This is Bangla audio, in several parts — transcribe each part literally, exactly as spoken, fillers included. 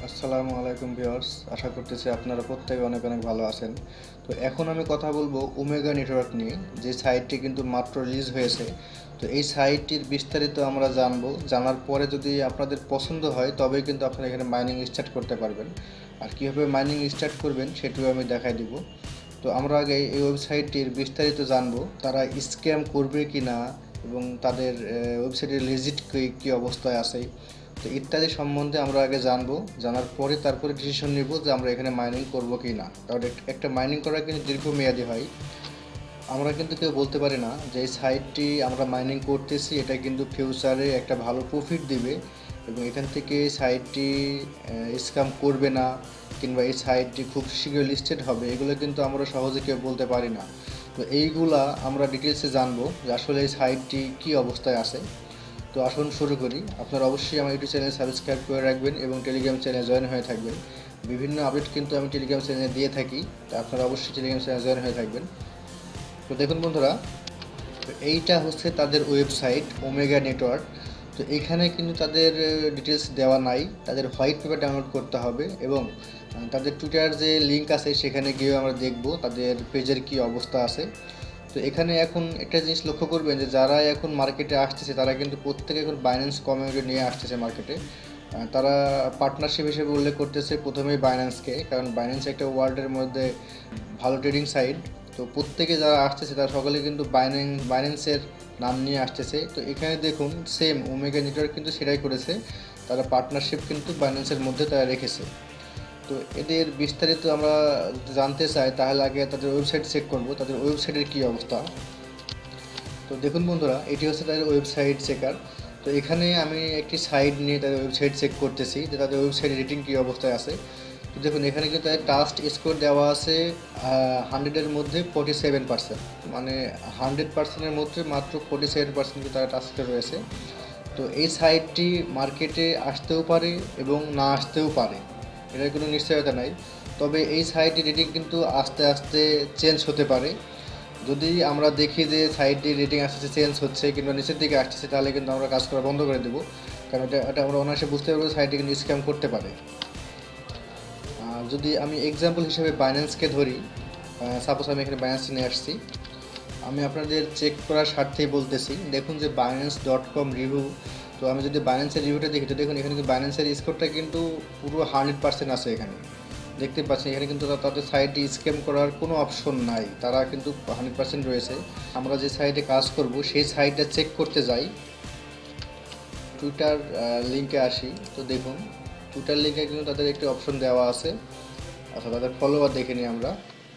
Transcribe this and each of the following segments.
আসসালামু আলাইকুম ভিউয়ার্স, আশা করতেছি আপনারা প্রত্যেকে অনেক অনেক ভালো আছেন। তো এখন আমি কথা বলবো ওমেগা নেটওয়ার্ক নিয়ে, যে সাইটটি কিন্তু মাত্র রিলিজ হয়েছে। তো এই সাইটটির বিস্তারিত আমরা জানবো, জানার পরে যদি আপনাদের পছন্দ হয় তবেই কিন্তু আপনারা এখানে মাইনিং স্টার্ট করতে পারবেন। আর কীভাবে মাইনিং স্টার্ট করবেন সেটিও আমি দেখাই দিব। তো আমরা আগে এই ওয়েবসাইটটির বিস্তারিত জানবো, তারা স্ক্যাম করবে কি না এবং তাদের ওয়েবসাইটের লিজিট কী অবস্থায় আছে, তো ইত্যাদি সম্বন্ধে আমরা আগে জানবো। জানার পরে তারপরে ডিসিশন নিব যে আমরা এখানে মাইনিং করব কি না। কারণ একটা মাইনিং করা কিন্তু দীর্ঘমেয়াদী হয়। আমরা কিন্তু কেউ বলতে পারি না যে এই সাইটটি আমরা মাইনিং করতেছি এটা কিন্তু ফিউচারে একটা ভালো প্রফিট দিবে এবং এখান থেকে সাইটটি স্ক্যাম করবে না কিংবা এই সাইটটি খুব শীঘ্রই লিস্টেড হবে, এগুলো কিন্তু আমরা সহজে কেউ বলতে পারি না। তো এইগুলা আমরা ডিটেলসে জানবো যে আসলে এই সাইটটি কী অবস্থায় আছে। তো আসুন শুরু করি। আপনারা অবশ্যই আমার ইউটিউব চ্যানেল সাবস্ক্রাইব করে রাখবেন এবং টেলিগ্রাম চ্যানেলে জয়েন হয়ে থাকবেন। বিভিন্ন আপডেট কিন্তু আমি টেলিগ্রাম চ্যানেলে দিয়ে থাকি, তো আপনারা অবশ্যই টেলিগ্রাম চ্যানেলে জয়েন হয়ে থাকবেন। তো দেখুন বন্ধুরা, তো এইটা হচ্ছে তাদের ওয়েবসাইট ওমেগা নেটওয়ার্ক। তো এখানে কিন্তু তাদের ডিটেলস দেওয়া নাই, তাদের হোয়াইট পেপার ডাউনলোড করতে হবে এবং তাদের টুইটার যে লিঙ্ক আছে সেখানে গিয়েও আমরা দেখব তাদের পেজের কি অবস্থা আছে। তো এখানে এখন একটা জিনিস লক্ষ্য করবেন যে যারা এখন মার্কেটে আসতেছে তারা কিন্তু প্রত্যেকে এখন বাইন্যান্স কমিউনিটি নিয়ে আসতেছে মার্কেটে। তারা পার্টনারশিপ হিসেবে উল্লেখ করতেছে প্রথমেই বাইন্যান্সকে, কারণ বাইন্যান্স একটা ওয়ার্ল্ডের মধ্যে ভালো ট্রেডিং সাইট। তো প্রত্যেকে যারা আসতেছে তারা সকলে কিন্তু বাইন্যান্স বাইন্যান্সের নাম নিয়ে আসতেছে। তো এখানে দেখুন সেম ওমেগা নেটওয়ার্ক কিন্তু সেটাই করেছে, তারা পার্টনারশিপ কিন্তু বাইন্যান্সের মধ্যে তারা রেখেছে। তো এদের বিস্তারিত আমরা জানতে চাই তাহলে আগে তাদের ওয়েবসাইট চেক করব, তাদের ওয়েবসাইটের কী অবস্থা। তো দেখুন বন্ধুরা, এটি হচ্ছে তাদের ওয়েবসাইট চেকার। তো এখানে আমি একটি সাইট নিয়ে তাদের ওয়েবসাইট চেক করতেছি যে তাদের ওয়েবসাইটের রেটিং কী অবস্থায় আছে। তো দেখুন এখানে কিন্তু তাদের টাস্ট স্কোর দেওয়া আছে হান্ড্রেডের মধ্যে ফোর্টি সেভেন পার্সেন্ট, মানে হান্ড্রেড পার্সেন্টের মধ্যে মাত্র ফোর্টি সেভেন পার্সেন্ট কিন্তু তারা টাস্টে রয়েছে। তো এই সাইটটি মার্কেটে আসতেও পারে এবং না আসতেও পারে, এটার কোনো নিশ্চয়তা নাই। তবে এই সাইটটির রেটিং কিন্তু আস্তে আস্তে চেঞ্জ হতে পারে। যদি আমরা দেখি যে সাইটটির রেটিং আস্তে আস্তে চেঞ্জ হচ্ছে কিংবা নিচের দিকে আসছে, তাহলে কিন্তু আমরা কাজ করা বন্ধ করে দেবো, কারণ এটা এটা আমরা অনায়াসে বুঝতে পারবো সাইটটি কিন্তু স্ক্যাম করতে পারে। যদি আমি এক্সাম্পল হিসেবে বাইন্যান্সকে ধরি, সাপোজ আমি এখানে বাইন্যান্স নিয়ে আসছি, আমি আপনাদের চেক করার স্বার্থেই বলতেছি। দেখুন যে বাইন্যান্স ডট কম রিভিউ, তো আমি যদি বাইন্যান্সের রিভিউটা দেখি তো দেখুন এখানে কিন্তু বাইন্যান্সের স্কোরটা কিন্তু পুরো হান্ড্রেড পার্সেন্ট আছে। এখানে দেখতে পাচ্ছেন এখানে কিন্তু তাদের সাইটে স্ক্যাম করার কোনো অপশন নাই, তারা কিন্তু হান্ড্রেড পার্সেন্ট রয়েছে। আমরা যে সাইটে কাজ করব সেই সাইটটা চেক করতে যাই, টুইটার লিঙ্কে আসি। তো দেখুন টুইটার লিঙ্কে কিন্তু তাদের একটি অপশন দেওয়া আছে। আচ্ছা, তাদের ফলোয়ার দেখে নিই আমরা।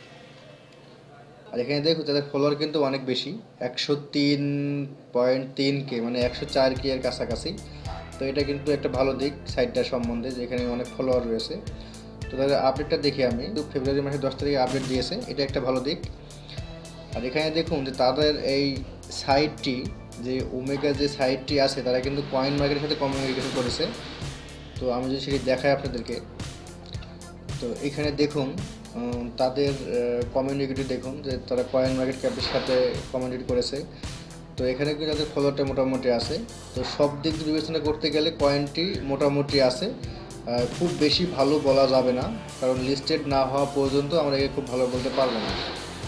আর এখানে দেখুন তাদের ফলোয়ার কিন্তু অনেক বেশি, একশো তিন পয়েন্ট তিন কে, মানে একশো চার কে এর কাছাকাছি। তো এটা কিন্তু একটা ভালো দিক সাইটটার সম্বন্ধে, যে এখানে অনেক ফলোয়ার রয়েছে। তো তাদের আপডেটটা দেখি আমি, ফেব্রুয়ারি মাসের দশ তারিখে আপডেট দিয়েছে, এটা একটা ভালো দিক। আর এখানে দেখুন যে তাদের এই সাইটটি, যে ওমেগা যে সাইটটি আছে, তারা কিন্তু কয়েন মার্কেটের সাথে কমিউনিকেশন করেছে। তো আমি যদি সেটি দেখাই আপনাদেরকে, তো এখানে দেখুন তাদের কমিউনিটি দেখুন যে তারা কয়েন মার্কেট ক্যাপের সাথে কমিউনিটি করেছে। তো এখানে কিন্তু তাদের ফলোয়ারটা মোটামুটি আছে। তো সব দিক বিবেচনা করতে গেলে কয়েনটি মোটামুটি আছে, খুব বেশি ভালো বলা যাবে না, কারণ লিস্টেড না হওয়া পর্যন্ত আমরা একে খুব ভালো বলতে পারবো না।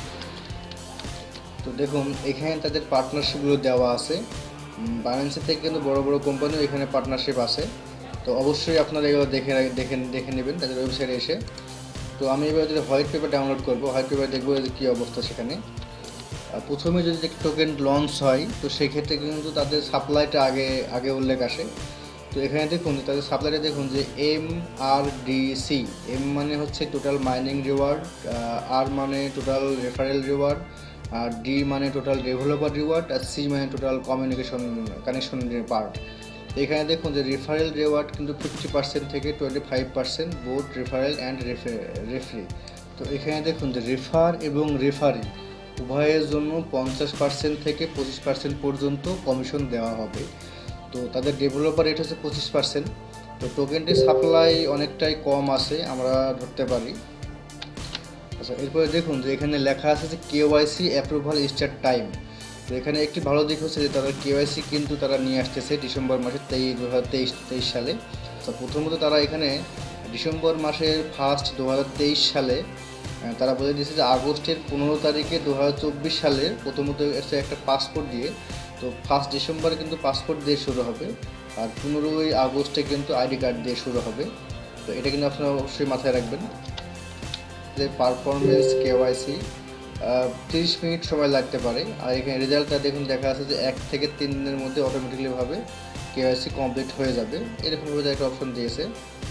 তো দেখুন এখানে তাদের পার্টনারশিপগুলো দেওয়া আছে, বাইন্যান্সের থেকে কিন্তু বড় বড় কোম্পানিও এখানে পার্টনারশিপ আছে। তো অবশ্যই আপনারা এগুলো দেখে দেখে দেখে নেবেন তাদের ওয়েবসাইটে এসে। তো আমি এবার যদি হোয়াইট পেপার ডাউনলোড করবো, হোয়াইট পেপার দেখবো যে কী অবস্থা সেখানে। প্রথমে যদি টোকেন লঞ্চ হয় তো সেক্ষেত্রে কিন্তু তাদের সাপ্লাইটা আগে আগে উল্লেখ আসে। তো এখানে দেখুন তাদের সাপ্লাইটা দেখুন যে M R D C, M মানে হচ্ছে টোটাল মাইনিং রিওয়ার্ড, আর মানে টোটাল রেফারেল রিওয়ার্ড, আর ডি মানে টোটাল ডেভেলপার রিওয়ার্ড, আর সি মানে টোটাল কমিউনিকেশন কানেকশন পার্ট। এখানে দেখুন যে রেফারেল রিওয়ার্ড কিন্তু ফিফটি পার্সেন্ট থেকে twenty five percent both referral and referee. তো এখানে দেখুন যে রেফার এবং রেফারি উভয়ের জন্য পঞ্চাশ পার্সেন্ট থেকে পঁচিশ পার্সেন্ট পর্যন্ত কমিশন দেওয়া হবে। তো তাদের ডেভেলপার রেট হচ্ছে পঁচিশ পার্সেন্ট। তো টোকেনটির সাপ্লাই অনেকটাই কম আছে আমরা ধরতে পারি। আচ্ছা, এরপরে দেখুন যে এখানে লেখা আছে যে কেওয়াইসি অ্যাপ্রুভাল স্টার্ট টাইম। তো এখানে একটি ভালো দিক হচ্ছে যে তাদের কেওয়াইসি কিন্তু তারা নিয়ে আসতেছে ডিসেম্বর মাসের তেইশ দু হাজার তেইশ তেইশ সালে। তো প্রথমত তারা এখানে ডিসেম্বর মাসের ফার্স্ট দু হাজার তেইশ সালে তারা বলে দিয়েছে যে আগস্টের পনেরো তারিখে দু হাজার চব্বিশ সালের প্রথমত এসে একটা পাসপোর্ট দিয়ে, তো ফার্স্ট ডিসেম্বরে কিন্তু পাসপোর্ট দিয়ে শুরু হবে, আর পনেরোই আগস্টে কিন্তু আইডি কার্ড দিয়ে শুরু হবে। তো এটা কিন্তু আপনারা অবশ্যই মাথায় রাখবেন যে পারফরমেন্স কেওয়াইসি তিরিশ মিনিট সময় লাগতে পারে। আর এখানে রেজাল্টটা দেখুন দেখা আছে যে এক থেকে তিন দিনের মধ্যে অটোমেটিকলিভাবে কেওয়াইসি কমপ্লিট হয়ে যাবে, এরকমভাবে একটা অপশন দিয়েছে।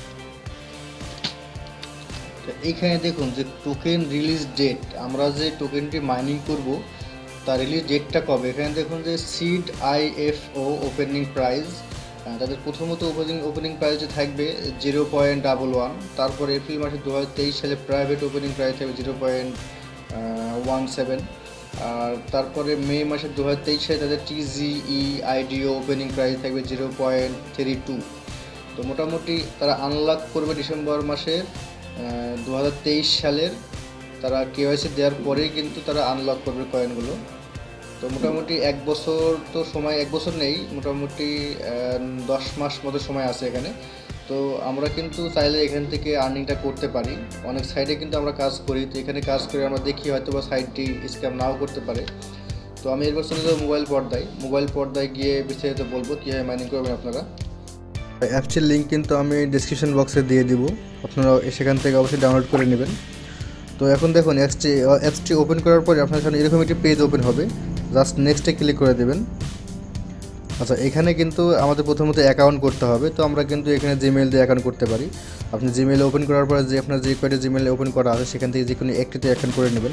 তো এইখানে দেখুন যে টোকেন রিলিজ ডেট, আমরা যে টোকেনটি মাইনিং করব তার রিলিজ ডেটটা কবে। এখানে দেখুন যে সিড আইএফও ওপেনিং প্রাইস, তাদের প্রথমত ওপেনিং ওপেনিং প্রাইস থাকবে জিরো পয়েন্ট ডাবল ওয়ান, তারপর এপ্রিল মাসে দু হাজার তেইশ সালে প্রাইভেট ওপেনিং প্রাইস থাকবে জিরো পয়েন্ট ওয়ান সেভেন, আর তারপরে মে মাসে দু হাজার তেইশ সালে তাদের টিজিই আইডিও ওপেনিং প্রাইস থাকবে জিরো পয়েন্ট থ্রি টু। তো মোটামুটি তারা আনলক করবে ডিসেম্বর মাসের দু হাজার তেইশ সালের, তারা কেওয়াইসি দেওয়ার পরেই কিন্তু তারা আনলক করবে কয়েনগুলো। তো মোটামুটি এক বছর তো সময়, এক বছর নেই, মোটামুটি দশ মাস মতো সময় আছে এখানে। তো আমরা কিন্তু চাইলে এখান থেকে আর্নিংটা করতে পারি, অনেক সাইডে কিন্তু আমরা কাজ করি, তো এখানে কাজ করে আমরা দেখি হয়তো বা সাইটটি স্ক্যাম নাও করতে পারে। তো আমি এরপর চলে যাবো মোবাইল পর্দায়, মোবাইল পর্দায় গিয়ে বিস্তারিত বলবো কীভাবে মাইনিং করবেন আপনারা। অ্যাপসটির লিঙ্ক কিন্তু আমি ডিসক্রিপশন বক্সে দিয়ে দিব, আপনারা সেখান থেকে অবশ্যই ডাউনলোড করে নেবেন। তো এখন দেখুন অ্যাপসটি অ্যাপসটি ওপেন করার পরে আপনার সামনে এরকম একটি পেজ ওপেন হবে, জাস্ট নেক্সটে ক্লিক করে দেবেন। আচ্ছা, এখানে কিন্তু আমাদের প্রথমত অ্যাকাউন্ট করতে হবে, তো আমরা কিন্তু এখানে জিমেইল দিয়ে অ্যাকাউন্ট করতে পারি। আপনি জিমেইল ওপেন করার পরে যে আপনার যে কয়টা জিমেইল ওপেন করা আছে সেখান থেকে যে কোনো একটিতে অ্যাকাউন্ট করে নেবেন।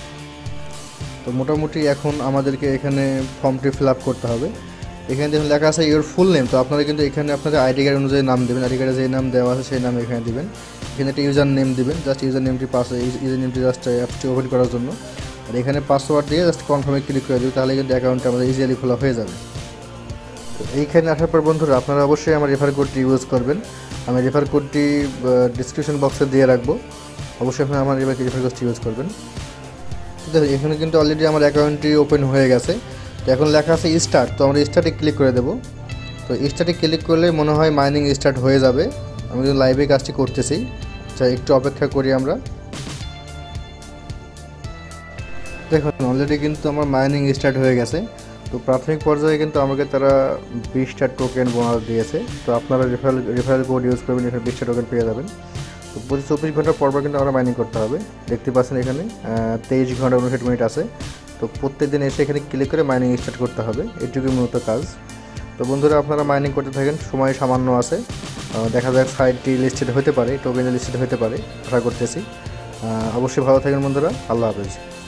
তো মোটামুটি এখন আমাদেরকে এখানে ফর্মটি ফিল আপ করতে হবে। এখানে দেখুন লেখা আছে ইওর ফুল নেম, তো আপনারা কিন্তু এখানে আপনাদের আইডি কার্ড অনুযায়ী নাম দেবেন, আইডি কার্ডে যে নাম দেওয়া আছে সেই নাম এখানে দিবেন। এখানে একটা ইউজার নেম দিবেন, জাস্ট ইউজার নেমটি পাস ইউজার নেমটি জাস্ট অ্যাপসটি ওপেন করার জন্য, আর এখানে পাসওয়ার্ড দিয়ে জাস্ট কনফার্মে ক্লিক করে দেবেন, তাহলে কিন্তু অ্যাকাউন্টটা আমাদের ইজিলি খোলা হয়ে যাবে। তো এইখানে আসার পর বন্ধুরা আপনারা অবশ্যই আমার রেফার কোডটি ইউজ করবেন, আমি রেফার কোডটি ডিসক্রিপশন বক্সে দিয়ে রাখবো, অবশ্যই আপনারা আমার রেফার কোডটি ইউজ করবেন। দেখুন এখানে কিন্তু অলরেডি আমার অ্যাকাউন্টটি ওপেন হয়ে গেছে। তো এখন লেখা আছে স্টার্ট, তো আমরা স্টার্টে ক্লিক করে দেবো। তো স্টার্টে ক্লিক করলে মনে হয় মাইনিং স্টার্ট হয়ে যাবে, আমি কিন্তু লাইভে কাজটি করতেছি, আচ্ছা একটু অপেক্ষা করি আমরা। দেখুন অলরেডি কিন্তু আমার মাইনিং স্টার্ট হয়ে গেছে। তো প্রাথমিক পর্যায়ে কিন্তু আমাকে তারা বিশটা টোকেন বোনাস দিয়েছে, তো আপনারা রেফারেল রেফারেল কোড ইউজ করবেন, এখানে বিশটা টোকেন পেয়ে যাবেন। তো প্রতি চব্বিশ ঘন্টা পর পর কিন্তু আমরা মাইনিং করতে হবে, দেখতে পাচ্ছেন এখানে তেইশ ঘন্টা উনষাট মিনিট আছে। তো প্রত্যেক দিন এসে এখানে ক্লিক করে মাইনিং স্টার্ট করতে হবে, এটুকুই মূলত কাজ। তো বন্ধুরা আপনারা মাইনিং করতে থাকেন, সময় সামান্য আছে, দেখা যাক সাইটটি লিস্টেড হতে পারে, টোকেন লিস্টেড হতে পারে, আশা করতেছি। অবশ্যই ভালো থাকেন বন্ধুরা, আল্লাহ হাফেজ।